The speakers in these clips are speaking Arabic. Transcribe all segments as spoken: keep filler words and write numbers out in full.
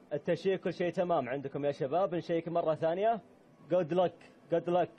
التشيك كل شيء تمام عندكم يا شباب. نشيك مرة ثانية. Good luck. Good luck.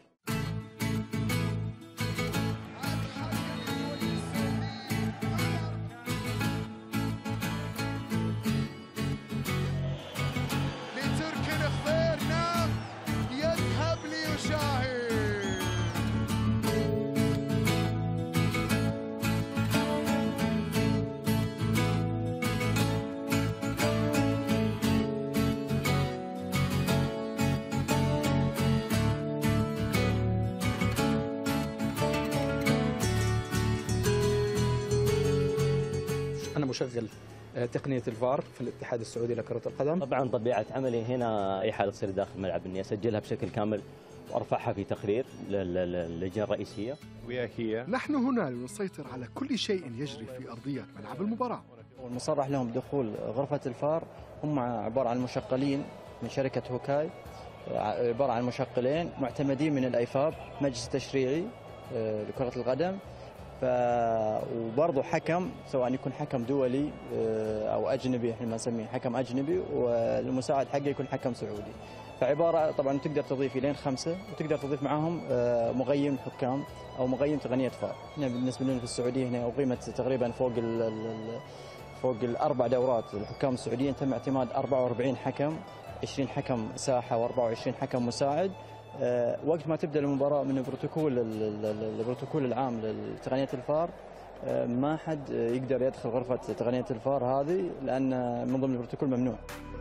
أنا مشغل تقنية الفار في الاتحاد السعودي لكرة القدم. طبعا طبيعة عملي هنا أي حالة تصير داخل الملعب إني أسجلها بشكل كامل وأرفعها في تقرير للجنة الرئيسية. نحن هنا لنسيطر على كل شيء يجري في أرضية ملعب المباراة. والمصرح لهم بدخول غرفة الفار هم عبارة عن مشغلين من شركة هوكاي، عبارة عن مشغلين معتمدين من الأيفاب مجلس تشريعي لكرة القدم. ف وبرضه حكم سواء يكون حكم دولي او اجنبي، احنا ما نسميه حكم اجنبي، والمساعد حقه يكون حكم سعودي. فعباره طبعا تقدر تضيف الين خمسه، وتقدر تضيف معاهم مغيم حكام او مغيم تقنيه فار. احنا بالنسبه لنا في السعوديه هنا اقيمت تقريبا فوق ال فوق الاربع دورات الحكام السعوديين. تم اعتماد أربعة وأربعين حكم، عشرين حكم ساحه وأربعة وعشرين حكم مساعد. أه وقت ما تبدا المباراه من البروتوكول البروتوكول العام لتقنيه الفار، أه ما حد يقدر يدخل غرفه تقنيه الفار هذه، لان من ضمن البروتوكول ممنوع.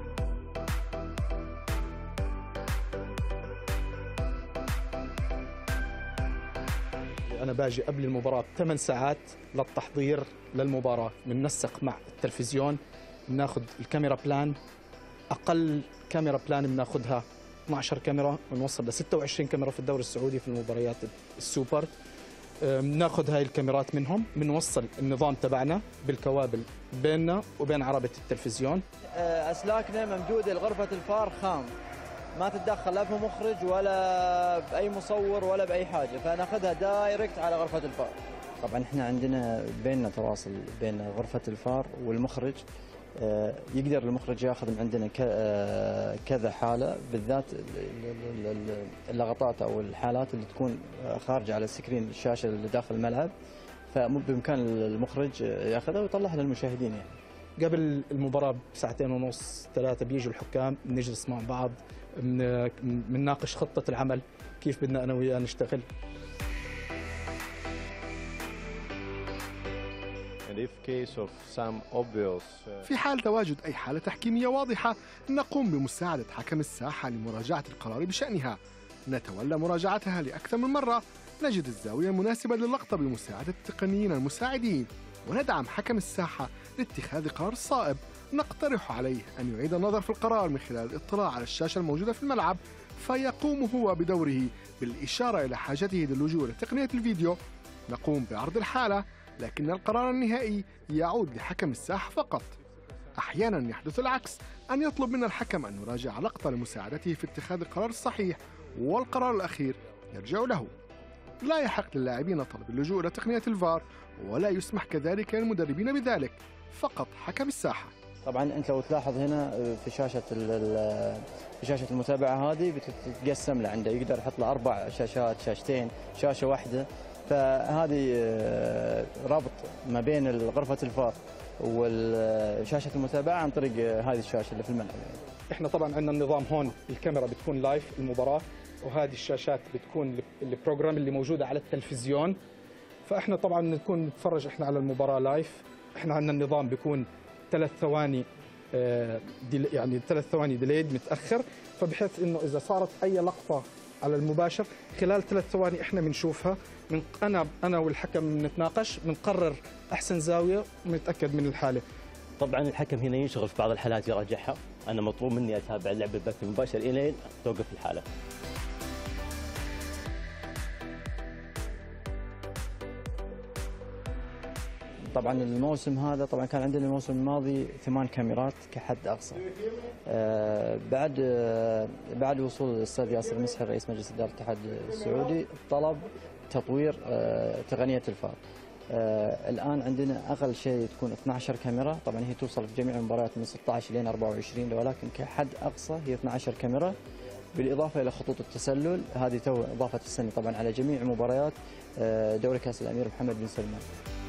انا باجي قبل المباراه ثمان ساعات للتحضير للمباراه، بننسق مع التلفزيون، بناخذ الكاميرا بلان، اقل كاميرا بلان بناخذها اثنعش عشر كاميرا، ونوصل ل ستة وعشرين كاميرا في الدوري السعودي في المباريات السوبر. بناخذ هاي الكاميرات منهم، بنوصل النظام تبعنا بالكوابل بيننا وبين عربة التلفزيون. اسلاكنا ممدوده لغرفه الفار خام، ما تتدخل لا في مخرج ولا باي مصور ولا باي حاجه، فناخذها دايركت على غرفه الفار. طبعا احنا عندنا بيننا تواصل بين غرفه الفار والمخرج. يقدر المخرج ياخذ من عندنا كذا حاله، بالذات اللقطات او الحالات اللي تكون خارجه على السكرين الشاشه اللي داخل الملعب، فبامكان المخرج ياخذها ويطلعها للمشاهدين. يعني قبل المباراه بساعتين ونص ثلاثه بيجوا الحكام، بنجلس مع بعض، بنناقش خطه العمل، كيف بدنا انا وياه نشتغل. في حال تواجد أي حالة تحكيمية واضحة نقوم بمساعدة حكم الساحة لمراجعة القرار بشأنها، نتولى مراجعتها لأكثر من مرة، نجد الزاوية المناسبة للقطة بمساعدة التقنيين المساعدين، وندعم حكم الساحة لاتخاذ قرار صائب. نقترح عليه أن يعيد النظر في القرار من خلال الاطلاع على الشاشة الموجودة في الملعب، فيقوم هو بدوره بالإشارة إلى حاجته للجوء لتقنية الفيديو. نقوم بعرض الحالة، لكن القرار النهائي يعود لحكم الساحة فقط. أحيانا يحدث العكس، أن يطلب من الحكم أن يراجع لقطة لمساعدته في اتخاذ القرار الصحيح، والقرار الأخير يرجع له. لا يحق للاعبين طلب اللجوء إلى تقنية الفار، ولا يسمح كذلك للمدربين بذلك، فقط حكم الساحة. طبعا أنت لو تلاحظ هنا في شاشة في شاشة المتابعة هذه بتتقسم له، عنده يقدر يحط له أربع شاشات، شاشتين، شاشة واحدة. فهذه ربط ما بين غرفة الفار وشاشة المتابعة عن طريق هذه الشاشة اللي في الملعب. احنا طبعا عندنا النظام هون، الكاميرا بتكون لايف المباراة، وهذه الشاشات بتكون البروجرام اللي موجودة على التلفزيون. فاحنا طبعا نكون نتفرج احنا على المباراة لايف. احنا عندنا النظام بيكون ثلاث ثواني يعني ثلاث ثواني ديليد متأخر، فبحيث انه اذا صارت اي لقطة على المباشر خلال ثلاث ثواني احنا بنشوفها، من انا انا والحكم بنتناقش، بنقرر احسن زاويه ونتاكد من الحاله. طبعا الحكم هنا ينشغل في بعض الحالات يراجعها، انا مطلوب مني اتابع اللعب البث المباشر الين توقف الحاله. طبعا الموسم هذا طبعا كان عندنا الموسم الماضي ثمان كاميرات كحد اقصى. آه بعد آه بعد وصول الاستاذ ياسر المسحر رئيس مجلس اداره الاتحاد السعودي طلب تطوير آه تقنيه الفار. آه الان عندنا اقل شيء تكون اثنتي عشرة كاميرا، طبعا هي توصل في جميع المباريات من ستة عشر لين أربعة وعشرين، ولكن كحد اقصى هي اثنتي عشرة كاميرا، بالاضافه الى خطوط التسلل. هذه تو اضافه السنه طبعا على جميع مباريات آه دوري كاس الامير محمد بن سلمان.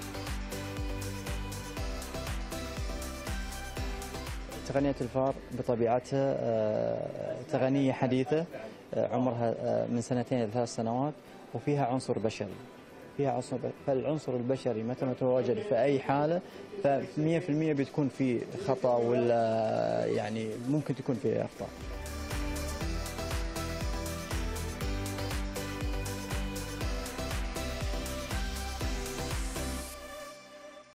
تقنية الفار بطبيعتها تقنية حديثة عمرها من سنتين إلى ثلاث سنوات، وفيها عنصر بشري. فيها عنصر فالعنصر البشري متى ما تواجد في أي حالة فمئة بالمئة بتكون في خطأ، ولا يعني ممكن تكون في أخطاء.